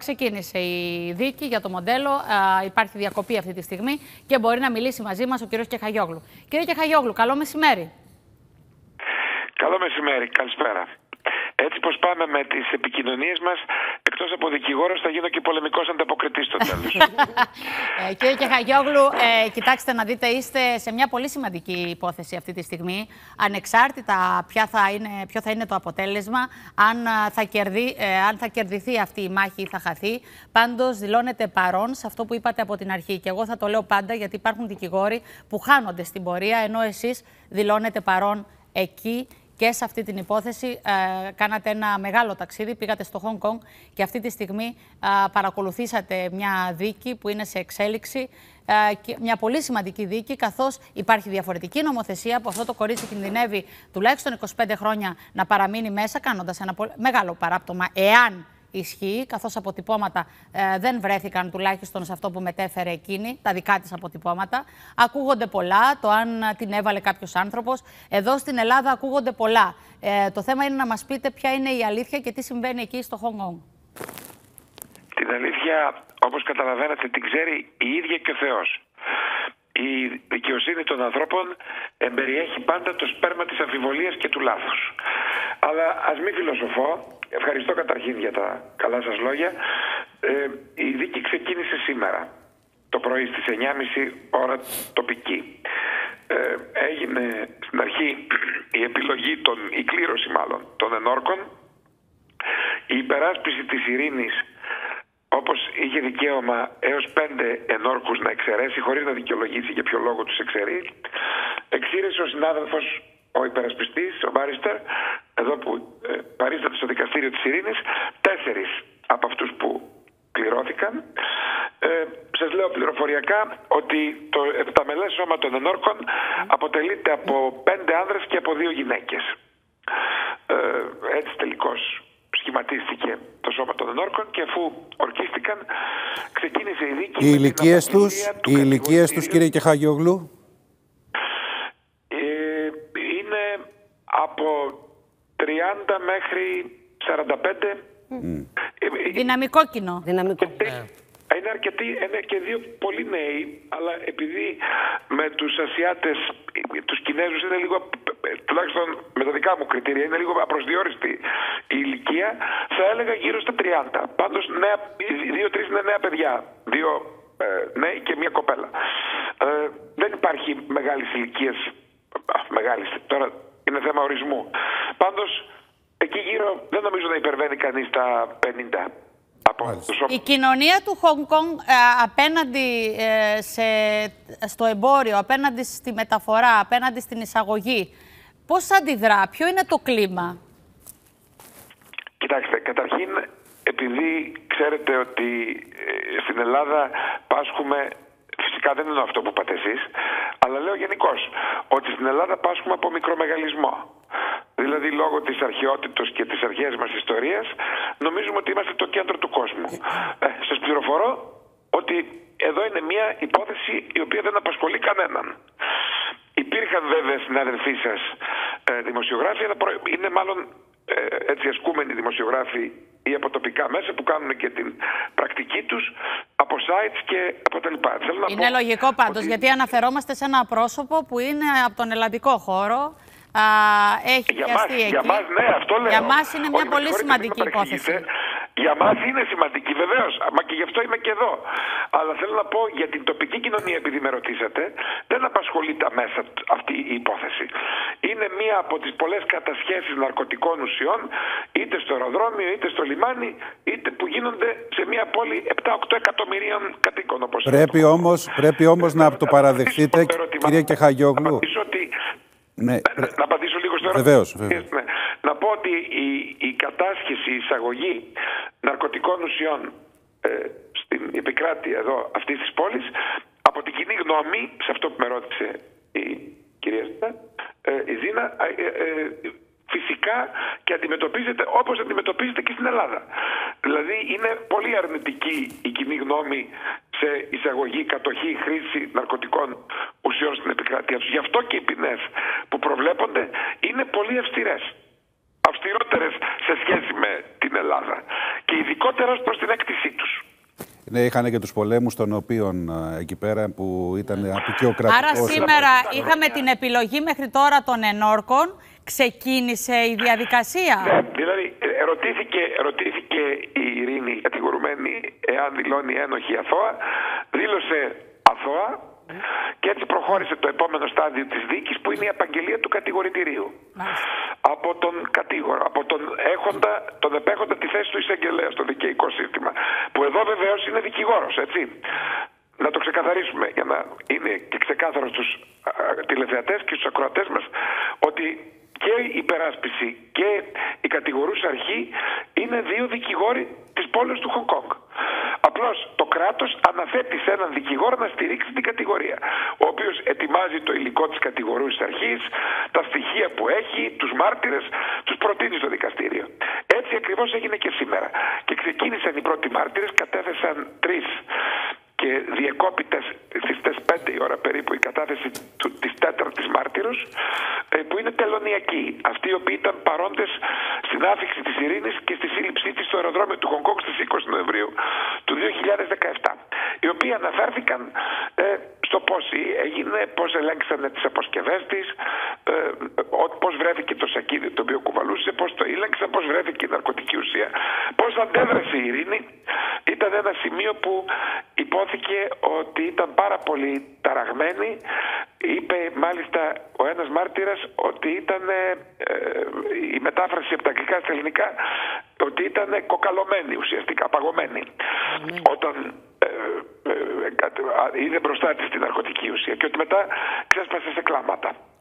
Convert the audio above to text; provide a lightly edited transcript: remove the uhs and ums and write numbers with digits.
Ξεκίνησε η δίκη για το μοντέλο, υπάρχει διακοπή αυτή τη στιγμή και μπορεί να μιλήσει μαζί μας ο κύριος Κεχαγιόγλου. Κύριε Κεχαγιόγλου, καλό μεσημέρι. Καλό μεσημέρι, καλησπέρα. Έτσι πως πάμε με τις επικοινωνίες μας, εκτός από δικηγόρος θα γίνω και πολεμικός ανταποκριτής στο τέλος. Κύριε Κεχαγιόγλου, κοιτάξτε να δείτε, είστε σε μια πολύ σημαντική υπόθεση αυτή τη στιγμή. Ανεξάρτητα ποιο θα είναι το αποτέλεσμα, αν θα κερδιθεί αυτή η μάχη ή θα χαθεί, πάντως δηλώνετε παρόν σε αυτό που είπατε από την αρχή. Και εγώ θα το λέω πάντα, γιατί υπάρχουν δικηγόροι που χάνονται στην πορεία, ενώ εσείς δηλώνετε παρόν εκεί. Και σε αυτή την υπόθεση κάνατε ένα μεγάλο ταξίδι, πήγατε στο Χονγκ Κονγκ και αυτή τη στιγμή παρακολουθήσατε μια δίκη που είναι σε εξέλιξη, μια πολύ σημαντική δίκη, καθώς υπάρχει διαφορετική νομοθεσία που αυτό το κορίτσι κινδυνεύει τουλάχιστον 25 χρόνια να παραμείνει μέσα, κάνοντας ένα μεγάλο παράπτωμα, εάν ισχύει, καθώς αποτυπώματα δεν βρέθηκαν τουλάχιστον σε αυτό που μετέφερε εκείνη, τα δικά της αποτυπώματα. Ακούγονται πολλά, το αν την έβαλε κάποιος άνθρωπος. Εδώ στην Ελλάδα ακούγονται πολλά. Το θέμα είναι να μας πείτε ποια είναι η αλήθεια και τι συμβαίνει εκεί στο Χονγκ Κονγκ. Την αλήθεια, όπως καταλαβαίνετε, την ξέρει η ίδια και ο Θεός. Η δικαιοσύνη των ανθρώπων εμπεριέχει πάντα το σπέρμα της αμφιβολίας και του λάθους. Αλλά ας μην φιλοσοφώ. Ευχαριστώ καταρχήν για τα καλά σας λόγια. Η δίκη ξεκίνησε σήμερα το πρωί στις 9.30 ώρα τοπική. Έγινε στην αρχή η επιλογή, η κλήρωση μάλλον των ενόρκων, η υπεράσπιση της ειρήνης, όπως είχε δικαίωμα έως 5 ενόρκους να εξαιρέσει, χωρίς να δικαιολογήσει για ποιο λόγο τους εξαιρεί. Εξήρεσε ο συνάδελφος, ο υπερασπιστής, ο Μπάριστερ, εδώ που παρίσταται στο δικαστήριο της ειρήνης, 4 από αυτούς που κληρώθηκαν. Σας λέω πληροφοριακά ότι το επταμελές σώμα των ενόρκων αποτελείται από 5 άνδρες και από 2 γυναίκες. Έτσι τελικώς σχηματίστηκε το σώμα των ενόρκων και αφού ορκίστηκαν ξεκίνησε η δίκη. Οι ηλικίες τους, κύριε Κεχαγιόγλου? Είναι από 30 μέχρι 45. Δυναμικό κοινό. Είναι αρκετοί, είναι και 2 πολύ νέοι, αλλά επειδή με τους Ασιάτες, τους Κινέζους είναι λίγο, τουλάχιστον με τα δικά μου κριτήρια, είναι λίγο απροσδιόριστη η ηλικία, θα έλεγα γύρω στα 30. Πάντως 2-3 είναι νέα παιδιά, 2 νέοι και 1 κοπέλα. Δεν υπάρχει μεγάλης ηλικίας, τώρα είναι θέμα ορισμού. Πάντως εκεί γύρω δεν νομίζω να υπερβαίνει κανείς τα 50. Η κοινωνία του Χονγκ Κονγκ απέναντι στο εμπόριο, απέναντι στη μεταφορά, απέναντι στην εισαγωγή, πώς αντιδρά, ποιο είναι το κλίμα? Κοιτάξτε, καταρχήν, επειδή ξέρετε ότι στην Ελλάδα πάσχουμε, φυσικά δεν εννοώ αυτό που είπατε εσείς, αλλά λέω γενικώς, ότι στην Ελλάδα πάσχουμε από μικρομεγαλισμό. Δηλαδή, λόγω της αρχαιότητος και της αρχαίας μας ιστορίας, νομίζουμε ότι είμαστε το κέντρο του κόσμου. Σας πληροφορώ ότι εδώ είναι μια υπόθεση η οποία δεν απασχολεί κανέναν. Υπήρχαν βέβαια συνάδελφοί σας δημοσιογράφοι, αλλά είναι μάλλον έτσι ασκούμενοι δημοσιογράφοι ή από τοπικά μέσα που κάνουν και την πρακτική τους από sites και από τα λοιπά. Είναι λογικό πάντως, γιατί αναφερόμαστε σε ένα πρόσωπο που είναι από τον ελλαδικό χώρο. Έχει πιαστεί εκεί. Για μας, ναι, αυτό λέω. Για μας είναι μια πολύ σημαντική υπόθεση. Για μας είναι σημαντική, βεβαίως. Μα και γι' αυτό είμαι και εδώ. Αλλά θέλω να πω για την τοπική κοινωνία, επειδή με ρωτήσατε, δεν απασχολεί τα μέσα αυτή η υπόθεση. Είναι μία από τις πολλές κατασχέσεις ναρκωτικών ουσιών, είτε στο αεροδρόμιο, είτε στο λιμάνι, είτε που γίνονται σε μία πόλη 7-8 εκατομμυρίων κατοίκων. Πρέπει όμως να το παραδεχτείτε, κύριε Κεχαγιόγλου. Ναι. Να απαντήσω λίγο στο ερώτημα. Βεβαίως. Ναι. Να πω ότι η κατάσχεση, η εισαγωγή ναρκωτικών ουσιών στην επικράτεια εδώ αυτής της πόλης, από την κοινή γνώμη, σε αυτό που με ρώτησε η κυρία Ζήνα, φυσικά και αντιμετωπίζεται όπως αντιμετωπίζεται και στην Ελλάδα. Δηλαδή είναι πολύ αρνητική η κοινή γνώμη σε εισαγωγή, κατοχή, χρήση ναρκωτικών ουσιών στην επικράτεια τους. Γι' αυτό και οι ποινές που προβλέπονται είναι πολύ αυστηρές. Αυστηρότερες σε σχέση με την Ελλάδα. και ειδικότερα προς την έκτησή τους. Ναι, είχαν και τους πολέμους των οποίων εκεί πέρα που ήταν απεικιοκρατικός. Άρα σήμερα είχαμε την επιλογή μέχρι τώρα των ενόρκων. Ξεκίνησε η διαδικασία. Ναι, δηλαδή ρωτήθηκε η Ειρήνη κατηγορουμένη εάν δηλώνει ένοχη αθώα. Δήλωσε αθώα. Και έτσι προχώρησε το επόμενο στάδιο της δίκης, που είναι η απαγγελία του κατηγορητηρίου. Από τον κατήγορο, από τον επέχοντα τη θέση του εισαγγελέα στο δικαιικό σύστημα. Που εδώ βεβαίως είναι δικηγόρος, έτσι. Να το ξεκαθαρίσουμε για να είναι και ξεκάθαρο στους τηλεθεατές και στους ακροατές μας ότι και η υπεράσπιση και η κατηγορούσα αρχή είναι δύο δικηγόροι της πόλης του Χονγκ Κονγκ. Απλώς το κράτος αναθέτει σε έναν δικηγόρο να στηρίξει την κατηγορία, ο οποίος ετοιμάζει το υλικό της κατηγορούσης αρχής, τα στοιχεία που έχει, τους μάρτυρες, τους προτείνει στο δικαστήριο. Έτσι ακριβώς έγινε και σήμερα. Και ξεκίνησαν οι πρώτοι μάρτυρες, κατέθεσαν 3 και διεκόπητες στις 5 η ώρα περίπου η κατάθεση της 4ης μάρτυρος, που είναι τελωνιακοί. Αυτοί οι οποίοι ήταν παρόντες στην άφιξη της Ειρήνης και στη σύλληψή της στο αεροδρόμιο του Χονγκ Κονγκ στις 20 Νοεμβρίου του 2017. Οι οποίοι αναφέρθηκαν στο πώς έγινε, πώς ελέγξανε τις αποσκευές της, πώς βρέθηκε το σακίδι το οποίο κουβαλούσε, πώς το ήλεγξαν, πώς βρέθηκε η ναρκωτική ουσία, πώς αντέδρασε η Ειρήνη. Ήταν ένα σημείο που υπόθηκε ότι ήταν πάρα πολύ ταραγμένη. Είπε μάλιστα ο ένας μάρτυρας ότι ήταν η μετάφραση από τα αγγλικά στα ελληνικά, ότι ήταν κοκαλωμένη ουσιαστικά, παγωμένη. Όταν είδε μπροστά της την ναρκωτική ουσία και ότι μετά ξέσπασε σε κλάματα.